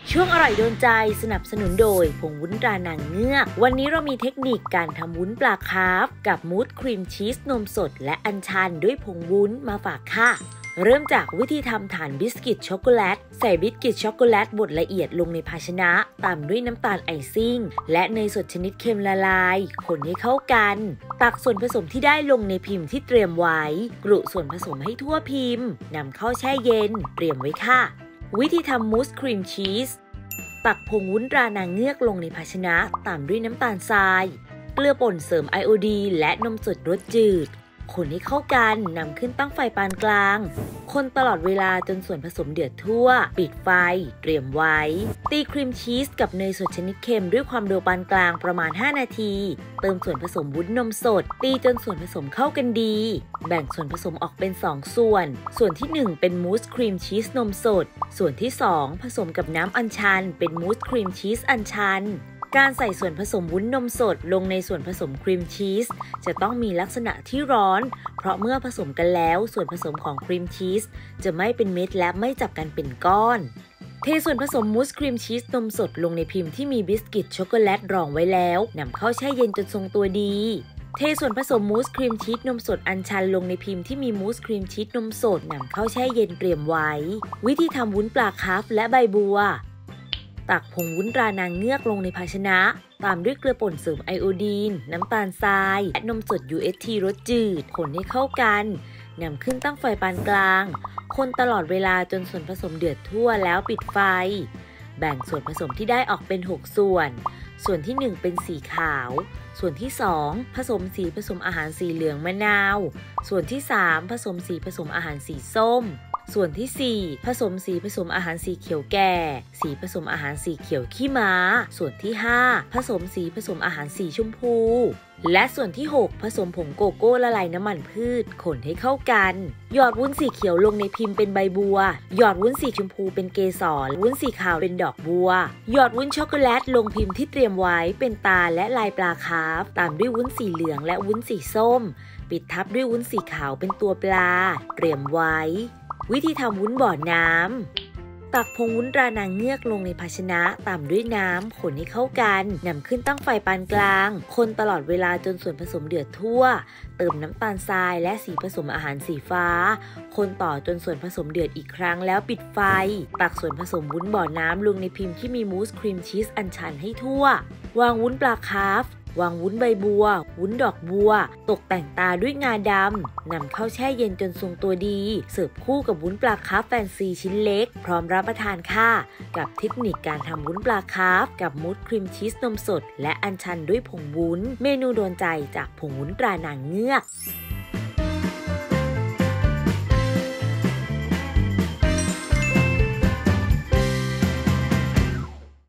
ช่วงอร่อยโดนใจสนับสนุนโดยผงวุ้นตรานางเงือกวันนี้เรามีเทคนิคการทำวุ้นปลาคาร์ฟกับมูสครีมชีสนมสดและอัญชันด้วยผงวุ้นมาฝากค่ะเริ่มจากวิธีทำฐานบิสกิตช็อกโกแลตใส่บิสกิตช็อกโกแลตบดละเอียดลงในภาชนะตามด้วยน้ำตาลไอซิ่งและเนยสดชนิดเค็มละลายคนให้เข้ากันตักส่วนผสมที่ได้ลงในพิมพ์ที่เตรียมไว้กรุส่วนผสมให้ทั่วพิมพ์นำเข้าแช่เย็นเตรียมไว้ค่ะวิธีทำมูสครีมชีสตักผงวุ้นตรานางเงือกลงในภาชนะตามด้วยน้ำตาลทรายเกลือป่นเสริมไอโอดีนและนมสดรสจืดคนให้เข้ากันนำขึ้นตั้งไฟปานกลางคนตลอดเวลาจนส่วนผสมเดือดทั่วปิดไฟเตรียมไว้ตีครีมชีสกับเนยสดชนิดเค็มด้วยความเร็วปานกลางประมาณ5นาทีเติมส่วนผสมวุ้นนมสดตีจนส่วนผสมเข้ากันดีแบ่งส่วนผสมออกเป็น2ส่วนที่1เป็นมูสครีมชีสนมสดส่วนที่2ผสมกับน้ำอัญชันเป็นมูสครีมชีสอัญชันการใส่ส่วนผสมวุ้นนมสดลงในส่วนผสมครีมชีสจะต้องมีลักษณะที่ร้อนเพราะเมื่อผสมกันแล้วส่วนผสมของครีมชีสจะไม่เป็นเม็ดและไม่จับกันเป็นก้อนเทส่วนผสมมูสครีมชีสนมสดลงในพิมพ์ที่มีบิสกิตช็อกโกแลตรองไว้แล้วนำเข้าแช่เย็นจนทรงตัวดีเทส่วนผสมมูสครีมชีสนมสดอัญชันลงในพิมพ์ที่มีมูสครีมชีสนมสดนำเข้าแช่เย็นเตรียมไว้วิธีทำวุ้นปลาคาร์ฟและใบบัวตักผงวุ้นตรานางเงือกลงในภาชนะตามด้วยเกลือป่นเสริมไอโอดีนน้ำตาลทรายและนมสด UHT รสจืดคนให้เข้ากันนำขึ้นตั้งไฟปานกลางคนตลอดเวลาจนส่วนผสมเดือดทั่วแล้วปิดไฟแบ่งส่วนผสมที่ได้ออกเป็น6ส่วนที่1เป็นสีขาวส่วนที่2ผสมสีผสมอาหารสีเหลืองมะนาวส่วนที่3ผสมสีผสมอาหารสีส้มส่วนที่4ผสมสีผสมอาหารสีเขียวแก่สีผสมอาหารสีเขียวขี้ม้าส่วนที่5ผสมสีผสมอาหารสีชมพูและส่วนที่6ผสมผงโกโก้ละลายน้ำมันพืชคนให้เข้ากันหยอดวุ้นสีเขียวลงในพิมพ์เป็นใบบัวหยอดวุ้นสีชมพูเป็นเกสรวุ้นสีขาวเป็นดอกบัวหยอดวุ้นช็อกโกแลตลงพิมพ์ที่เตรียมไว้เป็นตาและลายปลาคาร์ฟตามด้วยวุ้นสีเหลืองและวุ้นสีส้มปิดทับด้วยวุ้นสีขาวเป็นตัวปลาเตรียมไว้วิธีทำวุ้นบ่อน้ำตักผงวุ้นตรานางเงือกลงในภาชนะตามด้วยน้ำคนให้เข้ากันนำขึ้นตั้งไฟปานกลางคนตลอดเวลาจนส่วนผสมเดือดทั่วเติมน้ำตาลทรายและสีผสมอาหารสีฟ้าคนต่อจนส่วนผสมเดือดอีกครั้งแล้วปิดไฟตักส่วนผสมวุ้นบ่อน้ำลงในพิมพ์ที่มีมูสครีมชีสอัญชันให้ทั่ววางวุ้นปลาคาร์ฟวางวุ้นใบบัววุ้นดอกบัวตกแต่งตาด้วยงาดำนำเข้าแช่เย็นจนทรงตัวดีเสิร์ฟคู่กับวุ้นปลาคาร์ฟแฟนซีชิ้นเล็กพร้อมรับประทานค่ะกับเทคนิคการทำวุ้นปลาคาร์ฟกับมูสครีมชีสนมสดและอัญชันด้วยผงวุ้นเมนูโดนใจจากผงวุ้นตรานางเงือก